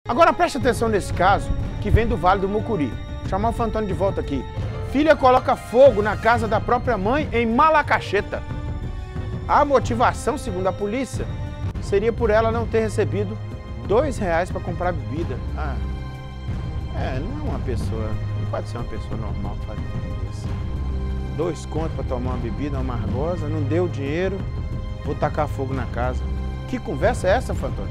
Agora preste atenção nesse caso, que vem do Vale do Mucuri. Vou chamar o Fantônio de volta aqui. Filha coloca fogo na casa da própria mãe em Malacacheta. A motivação, segundo a polícia, seria por ela não ter recebido R$2 para comprar bebida. Não é uma pessoa, não pode ser uma pessoa normal fazer isso. 2 contos para tomar uma bebida, uma amargosa, não deu dinheiro, vou tacar fogo na casa. Que conversa é essa, Fantônio?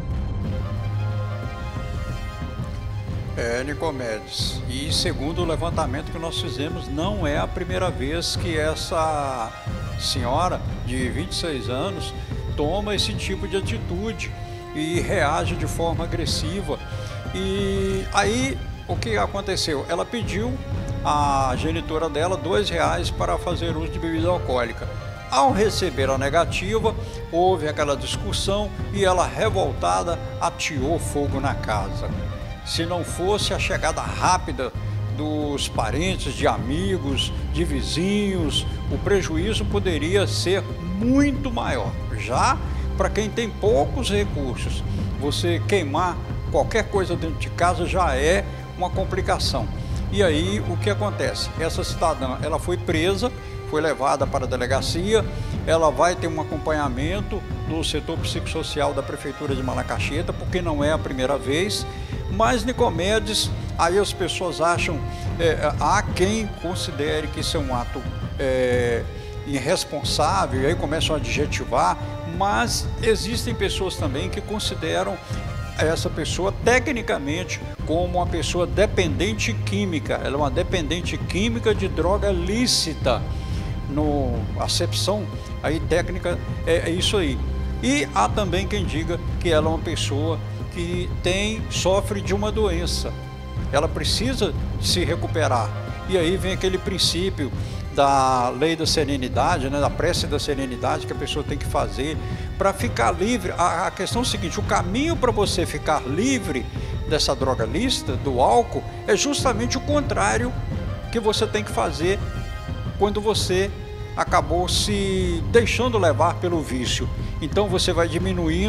Nicomedes, e segundo o levantamento que nós fizemos, não é a primeira vez que essa senhora de 26 anos toma esse tipo de atitude e reage de forma agressiva. E aí, o que aconteceu? Ela pediu à genitora dela R$2 para fazer uso de bebida alcoólica. Ao receber a negativa, houve aquela discussão e ela, revoltada, ateou fogo na casa. Se não fosse a chegada rápida dos parentes, de amigos, de vizinhos, o prejuízo poderia ser muito maior. Já para quem tem poucos recursos, você queimar qualquer coisa dentro de casa já é uma complicação. E aí o que acontece? Essa cidadã, ela foi presa, foi levada para a delegacia, ela vai ter um acompanhamento do setor psicossocial da Prefeitura de Malacacheta, porque não é a primeira vez. Mas, Nicomedes, aí as pessoas acham, há quem considere que isso é um ato irresponsável, e aí começam a adjetivar, mas existem pessoas também que consideram essa pessoa tecnicamente como uma pessoa dependente química. Ela é uma dependente química de droga lícita. A acepção aí técnica é isso aí. E há também quem diga que ela é uma pessoa que sofre de uma doença, ela precisa se recuperar. E aí vem aquele princípio da lei da serenidade, da prece da serenidade que a pessoa tem que fazer para ficar livre. A questão é o seguinte: o caminho para você ficar livre dessa droga lícita, do álcool, é justamente o contrário que você tem que fazer quando você acabou se deixando levar pelo vício. Então você vai diminui,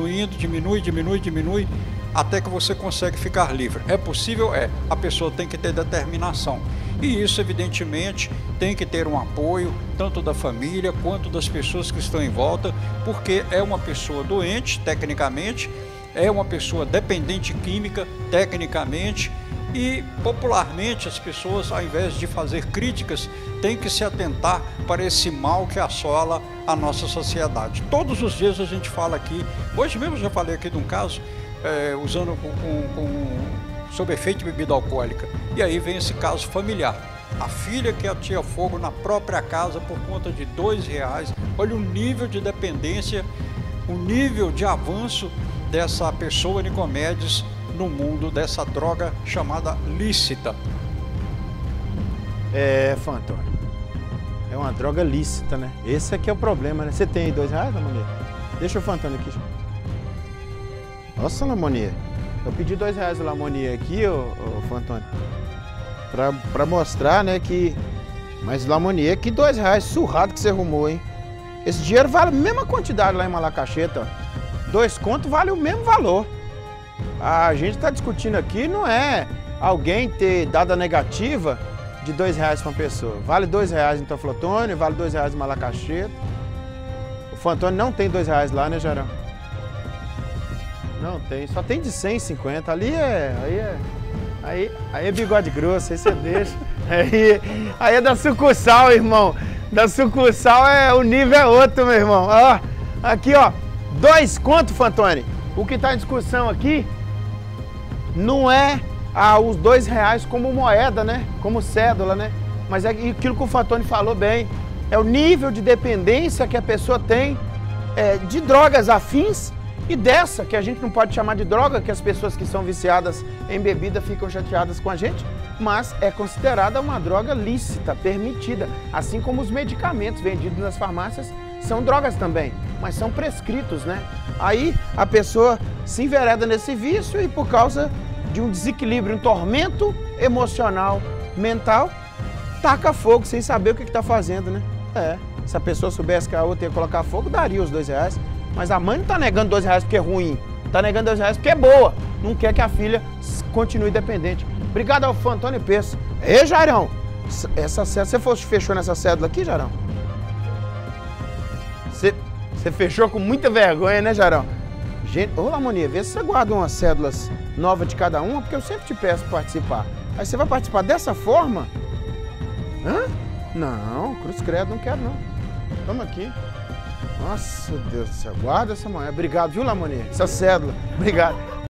até que você consegue ficar livre. É possível? A pessoa tem que ter determinação. E isso, evidentemente, tem que ter um apoio, tanto da família quanto das pessoas que estão em volta, porque é uma pessoa doente, tecnicamente, é uma pessoa dependente química, tecnicamente, e popularmente as pessoas, ao invés de fazer críticas, têm que se atentar para esse mal que assola a nossa sociedade. Todos os dias a gente fala aqui, hoje mesmo eu já falei aqui de um caso, usando sob efeito de bebida alcoólica, e aí vem esse caso familiar. A filha que atia fogo na própria casa por conta de R$2. Olha o nível de dependência, o nível de avanço dessa pessoa, Nicomedes, no mundo dessa droga chamada lícita. Fantônio, é uma droga lícita, né? Esse aqui é o problema, né? Você tem R$2, Lamonier? Deixa o Fantônio aqui. Nossa, Lamonier, eu pedi R$2 do Lamonier aqui, ô Fantônio, pra mostrar, né, que... Mas, Lamonier, que R$2 surrado que você arrumou, hein? Esse dinheiro vale a mesma quantidade lá em Malacacheta, ó. 2 contos vale o mesmo valor. A gente está discutindo aqui, não é alguém ter dado a negativa de R$2 para uma pessoa. Vale R$2 em Teoflotone, vale R$2 em Malacacheta. O Fantônio não tem R$2 lá, né, Jarão? Não tem, só tem de 150. Ali aí é bigode grosso, aí você deixa. Aí é da sucursal, irmão. Da sucursal o nível é outro, meu irmão. Ó, aqui, ó, 2 contos, Fantônio. O que está em discussão aqui não é os R$2 como moeda, né? Como cédula, né? Mas é aquilo que o Fantônio falou bem. É o nível de dependência que a pessoa tem de drogas afins e dessa, que a gente não pode chamar de droga, que as pessoas que são viciadas em bebida ficam chateadas com a gente, mas é considerada uma droga lícita, permitida, assim como os medicamentos vendidos nas farmácias são drogas também, mas são prescritos, né? Aí a pessoa se envereda nesse vício e por causa de um desequilíbrio, um tormento emocional, mental, taca fogo sem saber o que está fazendo, né? Se a pessoa soubesse que a outra ia colocar fogo, daria os R$2. Mas a mãe não está negando R$2 porque é ruim, está negando R$2 porque é boa. não quer que a filha continue dependente. Obrigado ao Antônio Peço. Ei, Jairão, essa cédula, você fechou nessa cédula aqui, Jairão? Você fechou com muita vergonha, né, Jairão? Gente, ô Lamonia, vê se você guarda umas cédulas novas de cada uma, porque eu sempre te peço para participar. Aí você vai participar dessa forma? Hã? Não, cruz credo, não quero não. Toma aqui. Nossa, Deus do céu, guarda essa moeda. Obrigado, viu, Lamonia? Essa cédula. Obrigado.